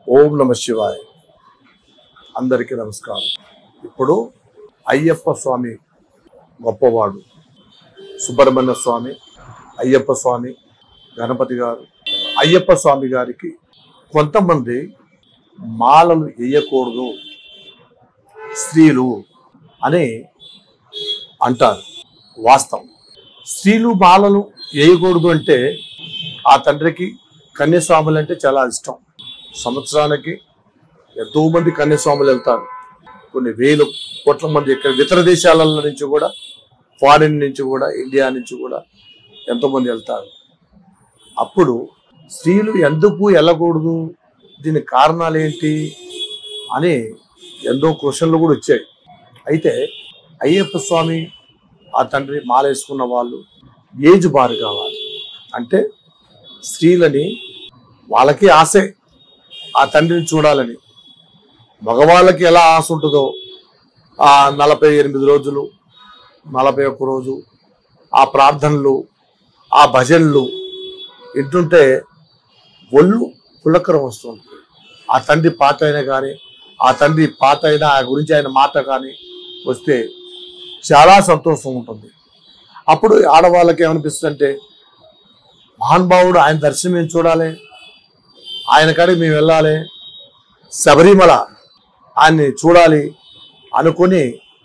ఓం నమ శివాయ. అందరికీ నమస్కారం. ఇప్పుడు అయ్యప్ప స్వామి గొప్పవాడు, సుబ్రహ్మణ్య స్వామి, అయ్యప్ప స్వామి, గణపతి గారు. అయ్యప్ప స్వామి గారికి కొంతమంది మాలలు వేయకూడదు స్త్రీలు అని అంటారు. వాస్తవం. స్త్రీలు మాలలు వేయకూడదు అంటే ఆ తండ్రికి కన్యాస్వాములు అంటే చాలా ఇష్టం. సంవత్సరానికి ఎంతో మంది కన్యాస్వాములు వెళ్తారు. కొన్ని వేల కోట్ల మంది ఇక్కడ ఇతర దేశాల నుంచి కూడా, ఫారిన్ నుంచి కూడా, ఇండియా నుంచి కూడా ఎంతోమంది వెళ్తారు. అప్పుడు స్త్రీలు ఎందుకు వెళ్ళకూడదు, దీని కారణాలు ఏంటి అని ఎన్నో క్వశ్చన్లు కూడా వచ్చాయి. అయితే అయ్యప్ప స్వామి ఆ తండ్రి మాల వేసుకున్న వాళ్ళు ఏజ్ బార్ కావాలి. అంటే స్త్రీలని వాళ్ళకి ఆశే ఆ తండ్రిని చూడాలని. మగవాళ్ళకి ఎలా ఆశ ఉంటుందో ఆ 48 రోజులు, 41 రోజు ఆ ప్రార్థనలు, ఆ భజనలు వింటుంటే ఒళ్ళు పులకరం వస్తుంది. ఆ తండ్రి పాట అయినా కానీ, ఆ తండ్రి పాట అయినా ఆ గురించి ఆయన మాట కానీ వస్తే చాలా సంతోషం ఉంటుంది. అప్పుడు ఆడవాళ్ళకి ఏమనిపిస్తుంది అంటే, మహానుభావుడు ఆయన దర్శనం మేము చూడాలి, ఆయన కాడికి మేము వెళ్ళాలి, శబరిమల ఆయన్ని చూడాలి అనుకుని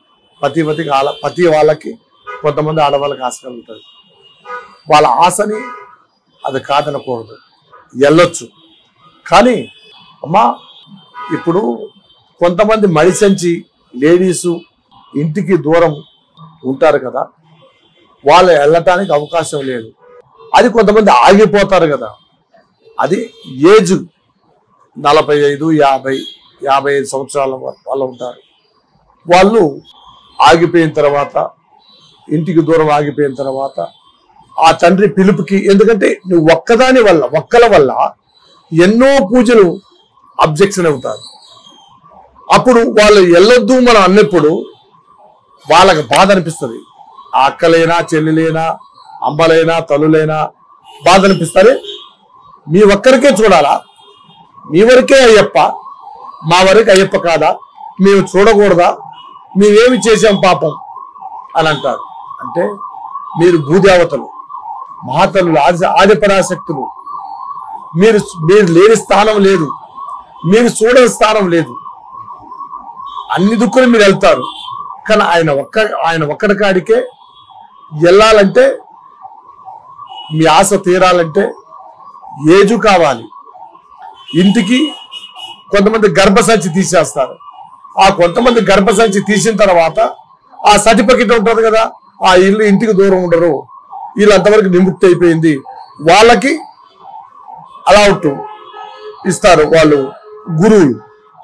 ప్రతి వాళ్ళకి కొంతమంది ఆడవాళ్ళకి ఆశ కలుగుతుంది. వాళ్ళ ఆశని అది కాదనకూడదు, వెళ్ళొచ్చు. కానీ అమ్మా, ఇప్పుడు కొంతమంది మడిసంచి లేడీసు ఇంటికి దూరం ఉంటారు కదా, వాళ్ళు వెళ్ళటానికి అవకాశం లేదు. అది కొంతమంది ఆగిపోతారు కదా, అది ఏజ్ 45, 50, 55 సంవత్సరాల వాళ్ళు ఉంటారు. వాళ్ళు ఆగిపోయిన తర్వాత, ఇంటికి దూరం ఆగిపోయిన తర్వాత ఆ తండ్రి పిలుపుకి, ఎందుకంటే నువ్వు ఒక్కల వల్ల ఎన్నో పూజలు అబ్జెక్షన్ అవుతారు. అప్పుడు వాళ్ళు వెళ్ళొద్దు మనం అన్నప్పుడు వాళ్ళకి బాధ అనిపిస్తుంది. ఆ అక్కలైనా, చెల్లెలైనా, అమ్మలైనా, తల్లులైనా బాధ అనిపిస్తారు. మీ ఒక్కరికే చూడాలా, మీ వరకే అయ్యప్ప, మా వరకు అయ్యప్ప కాదా, మేము చూడకూడదా, మేమేమి చేసాం పాపం అని అంటారు. అంటే మీరు భూదేవతలు, మహాతల్లులు, ఆదిపరాశక్తులు, మీరు లేని స్థానం లేదు, మీరు చూడని స్థానం లేదు. అన్ని దుక్కులు మీరు వెళ్తారు. కానీ ఆయన ఒక్కడి కాడికే వెళ్ళాలంటే, మీ ఆశ తీరాలంటే ఏజు కావాలి. ఇంటికి కొంతమంది గర్భసంచి తీసేస్తారు. ఆ కొంతమంది గర్భసంచి తీసిన తర్వాత ఆ సర్టిఫికెట్ ఉంటుంది కదా, ఆ ఇల్లు ఇంటికి దూరం ఉండరు, వీళ్ళు అంతవరకు విముక్తి అయిపోయింది, వాళ్ళకి అలౌట్ ఇస్తారు వాళ్ళు గురువులు.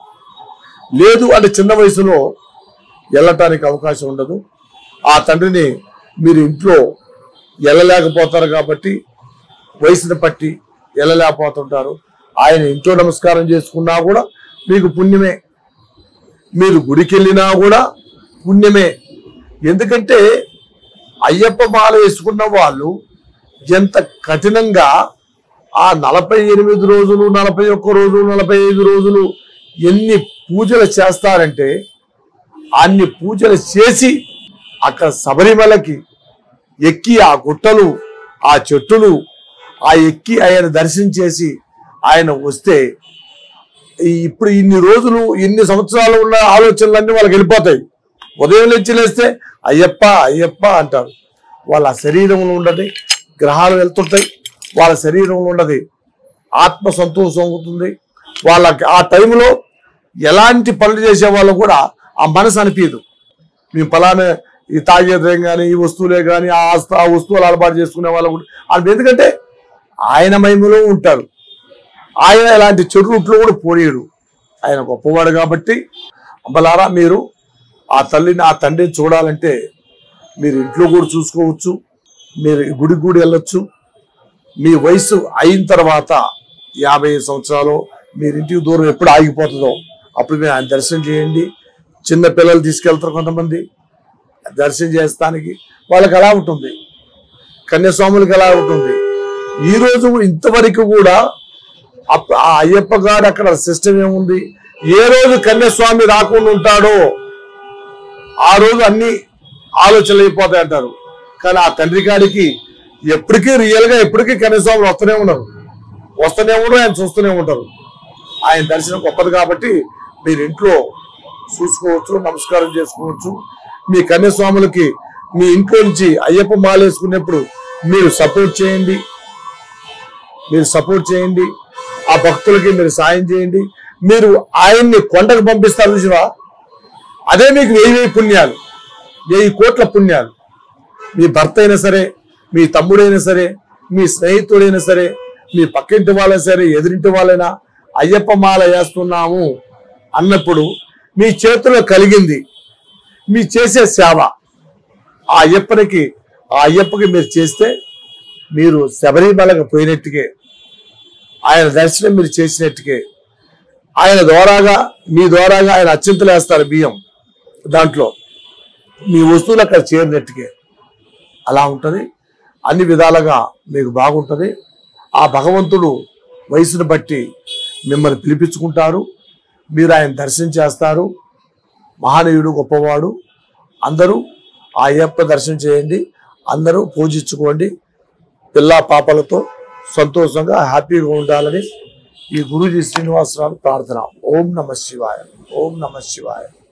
లేదు అంటే చిన్న వయసులో వెళ్ళటానికి అవకాశం ఉండదు. ఆ తండ్రిని మీరు ఇంట్లో వెళ్ళలేకపోతారు కాబట్టి, వయసుని బట్టి వెళ్ళలేకపోతుంటారు. ఆయన ఇంట్లో నమస్కారం చేసుకున్నా కూడా మీకు పుణ్యమే, మీరు గుడికి వెళ్ళినా కూడా పుణ్యమే. ఎందుకంటే అయ్యప్ప మాల వేసుకున్న వాళ్ళు ఎంత కఠినంగా ఆ 48 రోజులు, 41 రోజులు, 45 రోజులు ఎన్ని పూజలు చేస్తారంటే, అన్ని పూజలు చేసి అక్కడ శబరిమలకి ఎక్కి ఆ గుట్టలు, ఆ చెట్టులు ఆ ఎక్కి ఆయన దర్శనం చేసి ఆయన వస్తే, ఇప్పుడు ఇన్ని రోజులు, ఇన్ని సంవత్సరాలు ఉన్న ఆలోచనలన్నీ వాళ్ళకి వెళ్ళిపోతాయి. ఉదయం లేస్తే అయ్యప్ప అయ్యప్ప అంటారు. వాళ్ళ శరీరంలో ఉండదు, గ్రహాలు వెళ్తుంటాయి, వాళ్ళ శరీరంలో ఉండదు, ఆత్మ సంతోషం అవుతుంది. వాళ్ళకి ఆ టైంలో ఎలాంటి పనులు చేసే వాళ్ళు కూడా ఆ మనసు అనిపించదు. మేము ఫలానా ఈ తాగేద్రం కానీ, ఈ వస్తువులే కానీ, ఆ వస్తువులు అలవాటు చేసుకునే వాళ్ళు కూడా, ఎందుకంటే ఆయన మహిమలో ఉంటారు. ఆయన ఎలాంటి చెడు రూట్లో కూడా పోనీయడు. ఆయన గొప్పవాడు కాబట్టి అమ్మలారా, మీరు ఆ తండ్రిని చూడాలంటే మీరు ఇంట్లో కూడా చూసుకోవచ్చు, మీరు గుడికి కూడా వెళ్ళొచ్చు. మీ వయసు అయిన తర్వాత 55 సంవత్సరాలు మీరు ఇంటికి దూరం ఎప్పుడు ఆగిపోతుందో అప్పుడు మీరు ఆయన దర్శనం చేయండి. చిన్న పిల్లలు తీసుకెళ్తారు కొంతమంది దర్శనం చేస్తానికి, వాళ్ళకి ఎలా ఉంటుంది, కన్యాస్వాములకి ఎలా ఉంటుంది. ఈరోజు ఇంతవరకు కూడా ఆ అయ్యప్ప గారు అక్కడ సిస్టమ్ ఏముంది, ఏ రోజు కన్యాస్వామి రాకుండా ఉంటాడో ఆ రోజు అన్ని ఆలోచనలు అయిపోతాయి అంటారు. కానీ ఆ తండ్రి గారికి ఎప్పటికీ రియల్గా ఎప్పటికీ కన్యాస్వామి వస్తూనే ఉండరు, ఆయన చూస్తూనే ఉంటారు. ఆయన దర్శనం గొప్పది కాబట్టి మీరు ఇంట్లో చూసుకోవచ్చు, నమస్కారం చేసుకోవచ్చు. మీ కన్యాస్వాములకి మీ ఇంట్లో నుంచి అయ్యప్ప మాల వేసుకునేప్పుడు మీరు సపోర్ట్ చేయండి, ఆ భక్తులకి మీరు సాయం చేయండి. మీరు ఆయన్ని కొండకు పంపిస్తారు చూసినా, అదే మీకు 1000 పుణ్యాలు, 1000 కోట్ల పుణ్యాలు. మీ భర్త అయినా సరే, మీ తమ్ముడైనా సరే, మీ స్నేహితుడైనా సరే, మీ పక్కింటి వాళ్ళైనా సరే, ఎదురింటి వాళ్ళైనా అయ్యప్ప మాల వేస్తున్నాము అన్నప్పుడు మీ చేతిలో కలిగింది మీ చేసే సేవ ఆ అయ్యప్పకి మీరు చేస్తే మీరు శబరిమలకు పోయినట్టుకే, ఆయన దర్శనం మీరు చేసినట్టుకే, ఆయన ద్వారాగా మీ ద్వారాగా ఆయన అత్యంతలు వేస్తారు బియ్యం, దాంట్లో మీ వస్తువులు అక్కడ చేరినట్టుకే. అలా ఉంటుంది. అన్ని విధాలుగా మీకు బాగుంటుంది. ఆ భగవంతుడు వయసును బట్టి మిమ్మల్ని పిలిపించుకుంటారు, మీరు ఆయన దర్శనం చేస్తారు. మహనీయుడు, గొప్పవాడు. అందరూ ఆ అయ్యప్ప దర్శనం చేయండి, అందరూ పూజించుకోండి. పిల్ల పాపలతో సంతోషంగా హ్యాపీగా ఉండాలని ఈ గురూజీ శ్రీనివాసరావు ప్రార్థన. ఓం నమః శివాయ, ఓం నమః శివాయ.